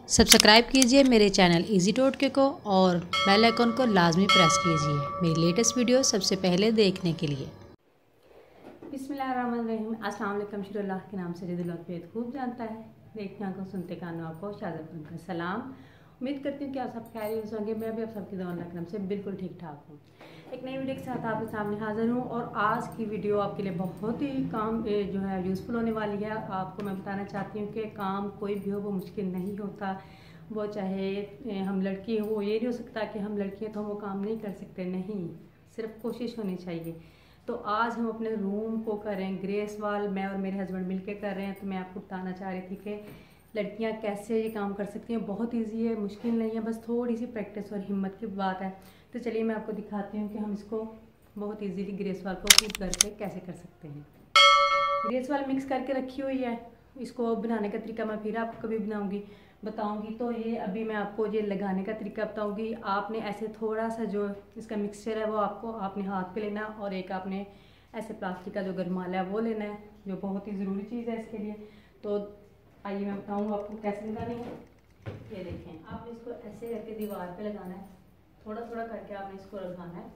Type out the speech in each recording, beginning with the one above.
Subscribe कीजिए मेरे channel easy टोटके को और बेल आइकन को लाजमी प्रेस कीजिए मेरी लेटेस्ट वीडियो सबसे पहले देखने के लिए। बिस्मिल्लाहिर्रहमानिर्रहीम। अस्सलाम वालेकुम। शुरुल्लाह के नाम से जो दिल और पेट खूब जानता है, देखने आंखों सुनते कानों आपको शाज़त का सलाम। उम्मीद करती हूँ कि आप सब खैरियत होंगे। मैं भी आप सबकी दुआ अल्लाह के नाम से बिल्कुल ठीक ठाक हूँ। एक नई वीडियो के साथ आपके सामने हाजिर हूँ और आज की वीडियो आपके लिए बहुत ही काम जो है यूज़फुल होने वाली है। आपको मैं बताना चाहती हूँ कि काम कोई भी हो वो मुश्किल नहीं होता। वो चाहे हम लड़की हो, वो ये नहीं हो सकता कि हम लड़की हैं तो हम वो काम नहीं कर सकते, नहीं, सिर्फ कोशिश होनी चाहिए। तो आज हम अपने रूम को कर रहे हैं ग्रेस वाल, मैं और मेरे हस्बैंड मिलके कर रहे हैं। तो मैं आपको बताना चाह रही थी कि लड़कियां कैसे ये काम कर सकती हैं। बहुत इजी है, मुश्किल नहीं है, बस थोड़ी सी प्रैक्टिस और हिम्मत की बात है। तो चलिए मैं आपको दिखाती हूँ कि हम इसको बहुत इजीली ग्रेस वाल को खुद करके कैसे कर सकते हैं। ग्रेस वाल मिक्स करके रखी हुई है, इसको बनाने का तरीका मैं फिर आपको कभी बताऊंगी। तो ये अभी मैं आपको ये लगाने का तरीका बताऊंगी। आपने ऐसे थोड़ा सा जो इसका मिक्सचर है वो आपने हाथ पे लेना और एक आपने ऐसे प्लास्टिक का जो गरमाला है वो लेना है, जो बहुत ही ज़रूरी चीज़ है इसके लिए। तो आइए मैं बताऊँ आपको कैसे लगानी है। ये देखें, आपने इसको ऐसे करके दीवार पे लगाना है, थोड़ा थोड़ा करके आपने इसको लगाना है।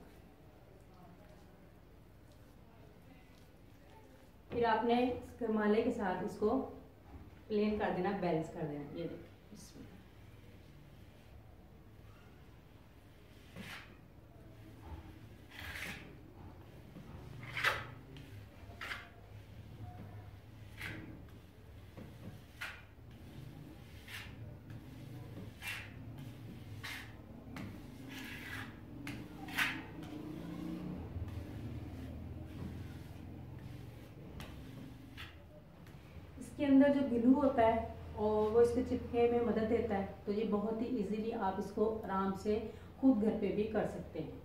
फिर आपने गरमाले के साथ इसको प्लेन कर देना, बैलेंस कर देना। ये देखिए, इसके अंदर जो ग्लू होता है और वो इसके चिपकने में मदद देता है। तो ये बहुत ही इजीली आप इसको आराम से खुद घर पे भी कर सकते हैं।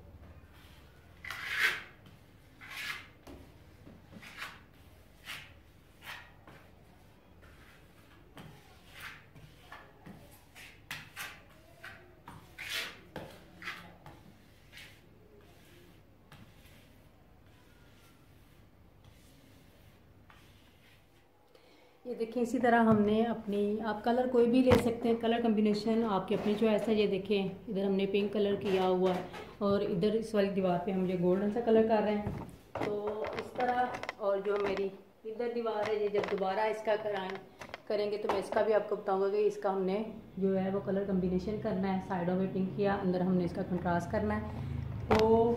ये देखिए, इसी तरह हमने आप कलर कोई भी ले सकते हैं, कलर कम्बिनेशन आपकी अपनी चॉइस है। ये देखें, इधर हमने पिंक कलर किया हुआ है और इधर इस वाली दीवार पे हम ये गोल्डन सा कलर कर रहे हैं। तो इस तरह, और जो मेरी इधर दीवार है, ये जब दोबारा इसका करेंगे तो मैं इसका भी आपको बताऊंगा कि इसका हमने जो है वो कलर कम्बिनेशन करना है। साइडों में पिंक किया, अंदर हमने इसका कंट्रास्ट करना है। तो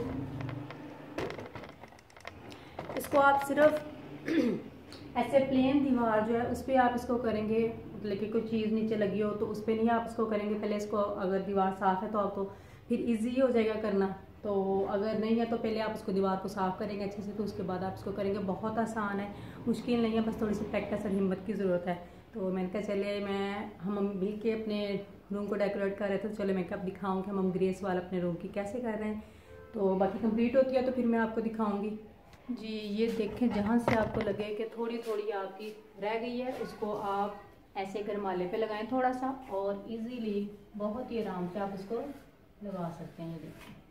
इसको आप सिर्फ ऐसे प्लेन दीवार जो है उस पर आप इसको करेंगे, मतलब कि कोई चीज़ नीचे लगी हो तो उस पर नहीं आप इसको करेंगे। पहले इसको, अगर दीवार साफ़ है तो आपको फिर इजी हो जाएगा करना। तो अगर नहीं है तो पहले आप उसको दीवार को साफ़ करेंगे अच्छे से, तो उसके बाद आप इसको करेंगे। बहुत आसान है, मुश्किल नहीं है, बस थोड़ी सी प्रैक्टिस और हिम्मत की ज़रूरत है। तो मैंने कहा चले हम मिल के अपने रूम को डेकोरेट कर रहे थे, तो चलो मैं कब दिखाऊँ कि हम ग्रेस वाला अपने रूम की कैसे कर रहे हैं। तो बाकी कंप्लीट होती है तो फिर मैं आपको दिखाऊँगी जी। ये देखें, जहाँ से आपको लगे कि थोड़ी थोड़ी आपकी रह गई है, उसको आप ऐसे गरमाले पे लगाएं थोड़ा सा, और इजीली बहुत ही आराम से आप इसको लगा सकते हैं।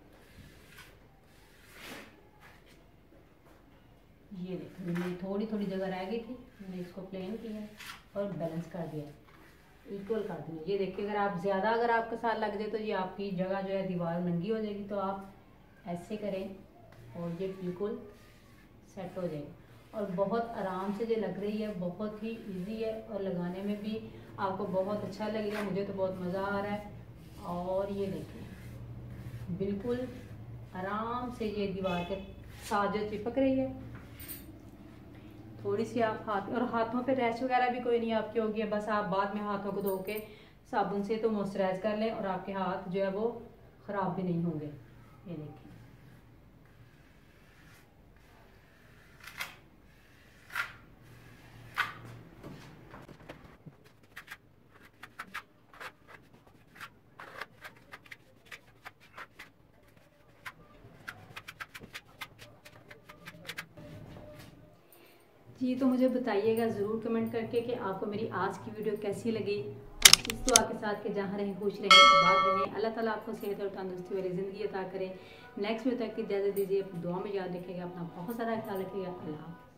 ये देखें, मेरी थोड़ी थोड़ी जगह रह गई थी, मैंने इसको प्लेन किया और बैलेंस कर दिया, इक्वल कर दिया। ये देखिए, अगर आपके साथ लग जाए तो ये आपकी जगह जो है दीवार नंगी हो जाएगी। तो आप ऐसे करें और ये बिल्कुल सेट हो जाएगा। और बहुत आराम से जो लग रही है, बहुत ही इजी है और लगाने में भी आपको बहुत अच्छा लगेगा। मुझे तो बहुत मज़ा आ रहा है। और ये देखिए, बिल्कुल आराम से ये दीवार के साथ जो चिपक रही है। थोड़ी सी आप हाथों पे रैश वगैरह भी कोई नहीं आपकी होगी, बस आप बाद में हाथों को धो के साबुन से तो मॉइस्चराइज कर लें और आपके हाथ जो है वो ख़राब भी नहीं होंगे। ये देखिए, जी। तो मुझे बताइएगा ज़रूर कमेंट करके कि आपको मेरी आज की वीडियो कैसी लगी। और इस दुआ के साथ कि जहाँ रहें खुश रहें, आबाद रहें, अल्लाह ताला आपको सेहत और तंदुरुस्ती वाली ज़िंदगी अता करें। नेक्स्ट वीडियो तक की इजाज़त दीजिए, अपनी दुआ में याद रखिएगा, अपना बहुत सारा ख्याल रखिएगा। अल्लाह।